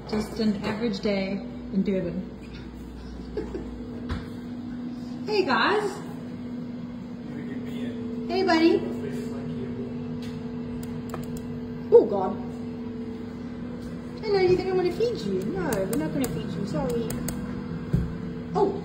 Just an average day in Durban. Hey guys. Hey buddy. Oh God. Hello, you think I want to feed you? No, we're not going to feed you, sorry. Oh.